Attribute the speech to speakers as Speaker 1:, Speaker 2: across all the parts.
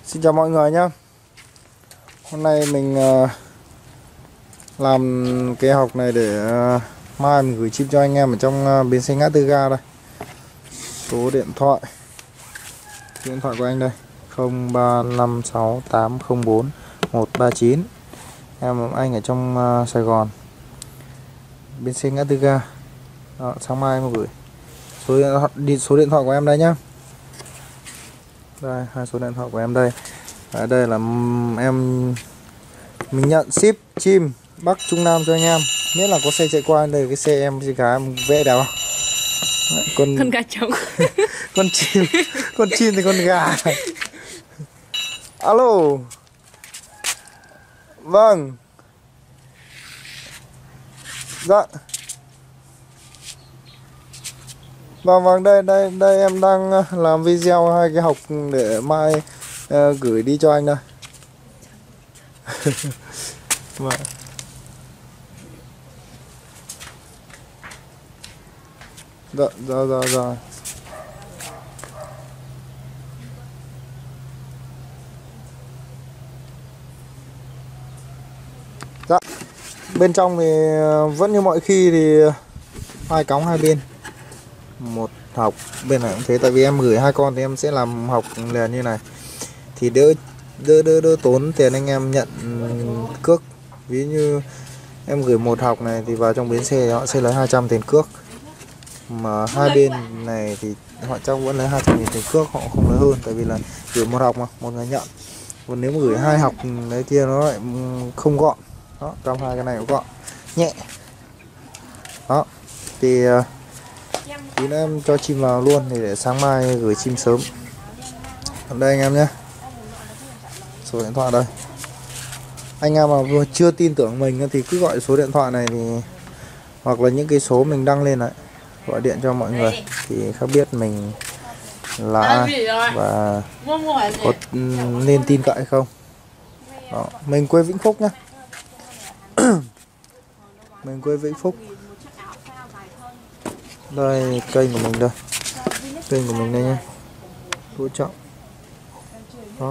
Speaker 1: Xin chào mọi người nhé. Hôm nay mình làm cái học này để mai mình gửi chip cho anh em ở trong bến xe ngã tư ga đây. Số điện thoại của anh đây 0356804139. Em anh ở trong Sài Gòn, bến xe ngã tư ga. Đó, sáng mai em gửi số điện thoại của em đây nhá. Đây, hai số điện thoại của em đây. Ở đây là mình nhận ship chim Bắc Trung Nam cho anh em. Miễn là có xe chạy qua đây, cái xe em xe gà em vẽ đẹp không? Đấy,
Speaker 2: con gà trống.
Speaker 1: con chim thì con gà. Alo. Vâng. Dạ. Vâng, đây em đang làm video hai cái học để mai gửi đi cho anh đây. Vâng. Dạ. Dạ. Bên trong thì vẫn như mọi khi thì hai cống hai bên. Một học bên này cũng thế, tại vì em gửi hai con thì em sẽ làm học liền như này thì đỡ tốn tiền anh em nhận cước. Ví như em gửi một học này thì vào trong bến xe họ sẽ lấy 200 tiền cước, mà hai bên này thì họ trong vẫn lấy 200.000 tiền cước, họ không lấy hơn, tại vì là gửi một học mà một người nhận. Còn nếu mà gửi hai học đấy kia nó lại không gọn. Đó, trong hai cái này cũng gọn nhẹ. Đó thì tí nữa em cho chim vào luôn thì để sáng mai gửi chim sớm. Ở đây anh em nhé, số điện thoại đây. Anh em mà vừa chưa tin tưởng mình thì cứ gọi số điện thoại này thì hoặc là những cái số mình đăng lên lại, gọi điện cho mọi người thì khác biết mình là ai và có nên tin cậy không. Đó, mình quê Vĩnh Phúc nhá. Mình quê Vĩnh Phúc. Đây kênh của mình đây, kênh của mình đây nhá, Vũ Trọng. Đó,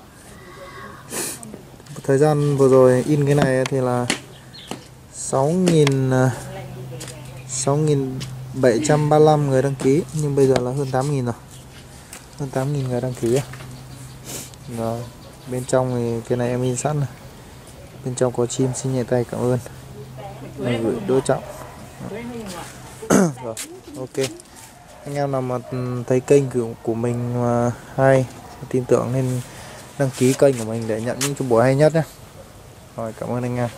Speaker 1: thời gian vừa rồi in cái này thì là 6.735 người đăng ký, nhưng bây giờ là hơn 8.000 rồi, hơn 8.000 người đăng ký. Rồi, bên trong thì cái này em in sẵn này. Bên trong có chim, xin nhẹ tay cảm ơn, em gửi Đỗ Trọng. Rồi, ok. Anh em nào mà thấy kênh của mình mà hay, tin tưởng nên đăng ký kênh của mình để nhận những cái buổi hay nhất nhé. Rồi, cảm ơn anh em.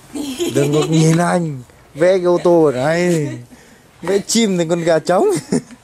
Speaker 1: Đừng có nhìn anh vẽ cái ô tô ở đây, vẽ chim thì con gà trống.